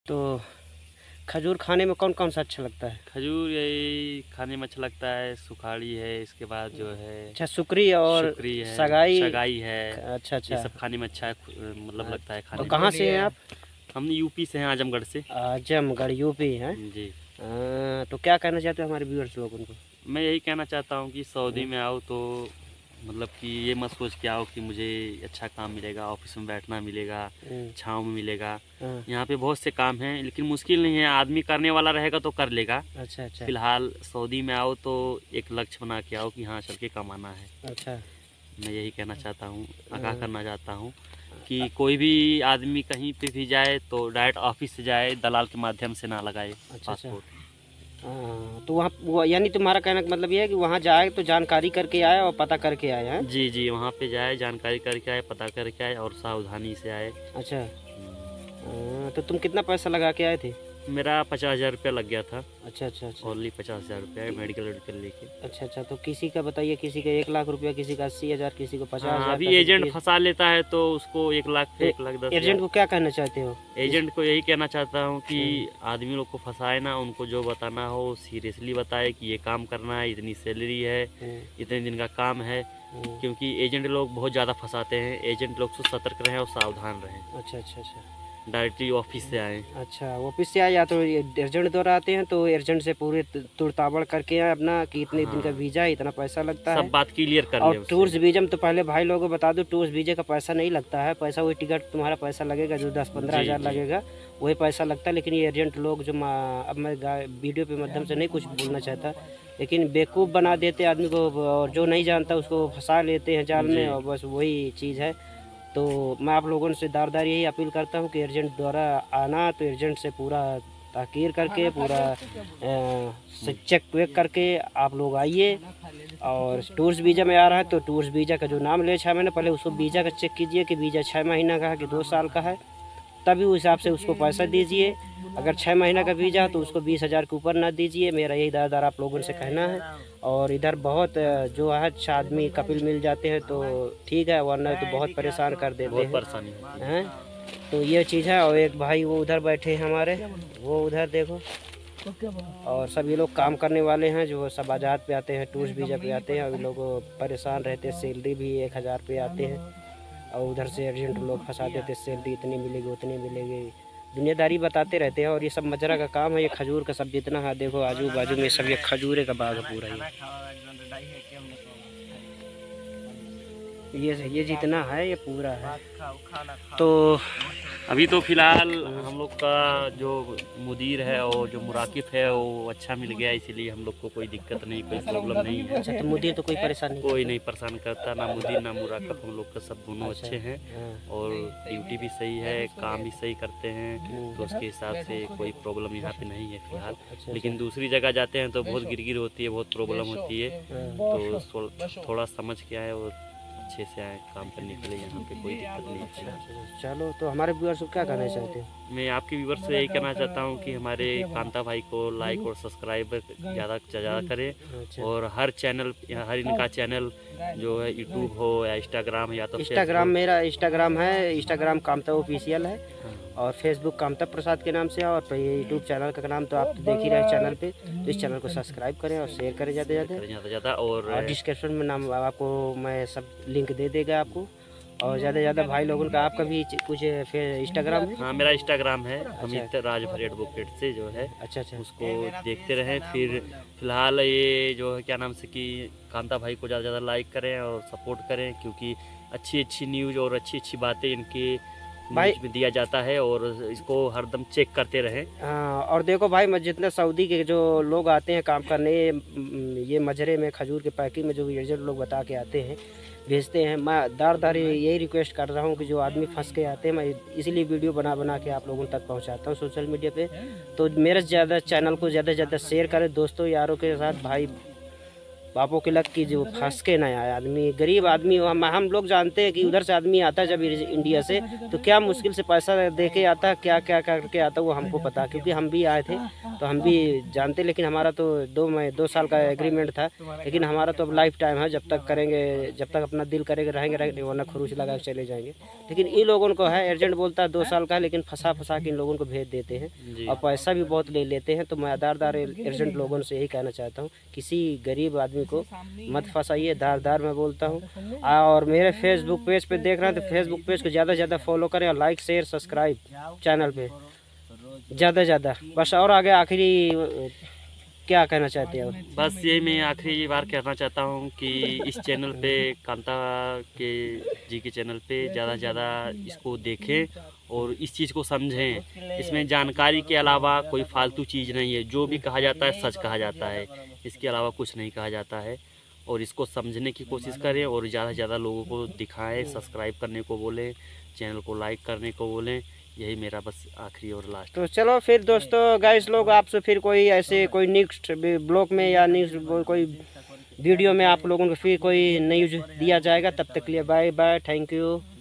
तो खजूर खाने में कौन कौन सा अच्छा लगता है? खजूर यही खाने में अच्छा लगता है, सुखाड़ी है, इसके बाद जो है अच्छा, सुकरी और सुकरी है, सगाई। सगाई है। अच्छा ये अच्छा। सब खाने में अच्छा है, मतलब लगता है तो खाने में। कहाँ से हैं आप? हम यूपी से हैं, आजमगढ़ से। आजमगढ़ यूपी हैं। जी। तो क्या कहना चाहते हो हमारे व्यूअर्स लोगों को? मैं यही कहना चाहता हूँ कि सऊदी में आओ तो मतलब कि ये मत सोच के आओ कि मुझे अच्छा काम मिलेगा, ऑफिस में बैठना मिलेगा, छाँव में मिलेगा। यहाँ पे बहुत से काम हैं, लेकिन मुश्किल नहीं है, आदमी करने वाला रहेगा तो कर लेगा। अच्छा अच्छा। फिलहाल सऊदी में आओ तो एक लक्ष्य बना के आओ कि हाँ चल के कमाना है। अच्छा। मैं यही कहना चाहता हूँ, आगाह करना चाहता हूँ कि कोई भी आदमी कहीं पे भी जाए तो डायरेक्ट ऑफिस से जाए, दलाल के माध्यम से ना लगाए पासपोर्ट। तो वहाँ वो यानी तुम्हारा कहने का मतलब ये है कि वहाँ जाए तो जानकारी करके आए और पता करके आए हैं? जी जी, वहाँ पे जाए, जानकारी करके आए, पता करके आए और सावधानी से आए। अच्छा। तो तुम कितना पैसा लगा के आए थे? मेरा 50,000 रुपया लग गया था। अच्छा अच्छा अच्छा। ओनली 50,000 रुपया है, मेडिकल लेके। अच्छा अच्छा। तो किसी का बताइए, किसी का 1 लाख रुपया, किसी का 80,000, किसी को 50,000। अभी एजेंट फंसा लेता है तो उसको 1 लाख से 1,10,000। एजेंट को क्या कहना चाहते हो? एजेंट को यही कहना चाहता हूँ कि आदमी लोग को फंसाए ना, उनको जो बताना हो सीरियसली बताए कि ये काम करना है, इतनी सैलरी है, इतने दिन का काम है। क्योंकि एजेंट लोग बहुत ज़्यादा फंसाते हैं। एजेंट लोग से सतर्क रहें और सावधान रहें। अच्छा अच्छा अच्छा। डायरेक्टली ऑफिस से आए। अच्छा, ऑफिस से आए या तो एजेंट द्वारा आते हैं, तो एजेंट से पूरे तुड़ताबड़ करके आए अपना कि इतने दिन का वीज़ा है, इतना पैसा लगता है, सब बात क्लियर कर ले। और टूरिस्ट वीज़ा में तो पहले भाई लोगों को बता दो, टूरिस्ट वीज़े का पैसा नहीं लगता है। पैसा वही टिकट तुम्हारा पैसा लगेगा जो 10-15 हज़ार लगेगा, वही पैसा लगता है। लेकिन ये एजेंट लोग जो अब मैं वीडियो के माध्यम से नहीं कुछ बोलना चाहता, लेकिन बेवकूफ़ बना देते आदमी को, और जो नहीं जानता उसको फंसा लेते हैं जाल में, और बस वही चीज़ है। तो मैं आप लोगों से दार यही अपील करता हूँ कि एजेंट द्वारा आना तो एजेंट से पूरा ताकीर करके, पूरा चेक वेक करके आप लोग आइए। और टूरिस्ट वीज़ा में आ रहा है तो टूरिस्ट वीज़ा का जो नाम ले 6 महीने पहले, उसको वीज़ा का चेक कीजिए कि वीज़ा 6 महीना का है कि 2 साल का है, तभी उस हिसाब से उसको पैसा दीजिए। अगर 6 महीना का वीज़ा तो उसको 20,000 के ऊपर ना दीजिए। मेरा यही दार आप लोगों से कहना है। और इधर बहुत जो है अच्छा आदमी कपिल मिल जाते हैं तो ठीक है, वरना तो बहुत परेशान कर देते हैं। तो ये चीज़ है। और एक भाई वो उधर बैठे हैं हमारे, वो उधर देखो, और सब ये लोग काम करने वाले हैं जो सब आज़ाद पे आते हैं, टूरिस्ट वीज़ा पे आते हैं। अभी लोग परेशान रहते हैं, सैलरी भी 1,000 पे आते हैं, और उधर से एजेंट लोग फंसा देते, सैलरी इतनी मिलेगी उतनी मिलेगी, दुनियादारी बताते रहते हैं। और ये सब मजरा का काम है। ये खजूर का सब जितना है देखो, आजू बाजू में सब ये खजूरे का बाग है पूरा। ये जितना है ये पूरा है। तो अभी तो फिलहाल हम लोग का जो मुदीर है और जो मुराकिब है वो अच्छा मिल गया, इसीलिए हम लोग को कोई दिक्कत नहीं, कोई प्रॉब्लम नहीं है। अच्छा, तो मुदीर तो कोई परेशानी कोई नहीं परेशान करता, ना मुदीर ना मुराकिब, हम लोग का सब दोनों अच्छे हैं। और ड्यूटी भी सही है, काम भी सही करते हैं, तो उसके हिसाब से कोई प्रॉब्लम यहाँ पे नहीं है फिलहाल। लेकिन दूसरी जगह जाते हैं तो बहुत गिरगिर होती है, बहुत प्रॉब्लम होती है, तो थोड़ा समझ के आए और अच्छे से आए काम करने के लिए, यहाँ पे कोई दिक्कत नहीं है। चलो, तो हमारे व्यूअर्स को क्या कहना चाहते हैं? मैं आपके व्यूअर्स से यही कहना चाहता हूँ कि हमारे कांता भाई को लाइक और सब्सक्राइब ज़्यादा से ज़्यादा करें। और हर चैनल, हर इनका चैनल जो है यूट्यूब हो या इंस्टाग्राम, या तो इंस्टाग्राम, मेरा इंस्टाग्राम है, इंस्टाग्राम कामता ऑफिशियल है, और फेसबुक कामता प्रसाद के नाम से है, और ये यूट्यूब चैनल का नाम तो आप देख ही रहे चैनल पे। तो इस चैनल को सब्सक्राइब करें और शेयर करें ज़्यादा। और डिस्क्रिप्शन में नाम आपको मैं सब लिंक दे देगा आपको। और ज़्यादा से ज़्यादा भाई लोगों का, आपका भी कुछ फिर इंस्टाग्राम है? हाँ, मेरा इंस्टाग्राम है अमित राजभर एडवोकेट से जो है। अच्छा अच्छा। उसको देखते रहें। फिर फिलहाल ये जो है क्या नाम से कि कांता भाई को ज़्यादा से ज़्यादा लाइक करें और सपोर्ट करें, क्योंकि अच्छी अच्छी न्यूज़ और अच्छी अच्छी बातें इनके न्यूज़ में दिया जाता है, और इसको हरदम चेक करते रहें। हाँ, और देखो भाई, मैं जितने सऊदी के जो लोग आते हैं काम करने, ये मजरे में खजूर के पैकिंग में जो एजेंट लोग बता के आते हैं, भेजते हैं, मैं दार यही रिक्वेस्ट कर रहा हूँ कि जो आदमी फंस के आते हैं, मैं इसीलिए वीडियो बना के आप लोगों तक पहुँचाता हूँ सोशल मीडिया पे। तो मेरे ज़्यादा चैनल को ज़्यादा से ज़्यादा शेयर करें दोस्तों यारों के साथ, भाई पापों के लग की जो फंस के ना आए आदमी, गरीब आदमी। हम लोग जानते हैं कि उधर से आदमी आता है जब इंडिया से तो क्या मुश्किल से पैसा दे के आता है, क्या क्या करके आता है वो हमको पता, क्योंकि हम भी आए थे तो हम भी जानते। लेकिन हमारा तो 2 साल का एग्रीमेंट था, लेकिन हमारा तो अब लाइफ टाइम है, जब तक करेंगे, जब तक अपना दिल करेंगे रहेंगे, वरना खरूच लगा के चले जाएंगे। लेकिन इन लोगों को है, एजेंट बोलता है 2 साल का है, लेकिन फंसा के इन लोगों को भेज देते हैं और पैसा भी बहुत ले लेते हैं। तो मैं दार एजेंट लोगों से यही कहना चाहता हूँ, किसी गरीब आदमी को मत फंसाइए, दार मैं बोलता हूँ। और मेरे फेसबुक पेज पे देख रहे हैं तो फेसबुक पेज को ज़्यादा से ज़्यादा फॉलो करें और लाइक शेयर सब्सक्राइब चैनल पे ज़्यादा से ज़्यादा। बस और आगे आखिरी क्या कहना चाहते हैं? बस यही मैं आखिरी बार कहना चाहता हूँ कि इस चैनल पे, कांता के जी के चैनल पे ज़्यादा से ज़्यादा इसको देखें और इस चीज़ को समझें। इसमें जानकारी के अलावा कोई फालतू चीज़ नहीं है, जो भी कहा जाता है सच कहा जाता है, इसके अलावा कुछ नहीं कहा जाता है। और इसको समझने की कोशिश करें और ज़्यादा से ज़्यादा लोगों को दिखाएं, सब्सक्राइब करने को बोलें, चैनल को लाइक करने को बोलें। यही मेरा बस आखिरी और लास्ट। तो चलो फिर दोस्तों, गाइस लोग, आपसे फिर कोई ऐसे कोई नेक्स्ट ब्लॉग में या नेक्स्ट कोई वीडियो में आप लोगों को फिर कोई न्यूज़ दिया जाएगा। तब तक के लिए बाय बाय, थैंक यू।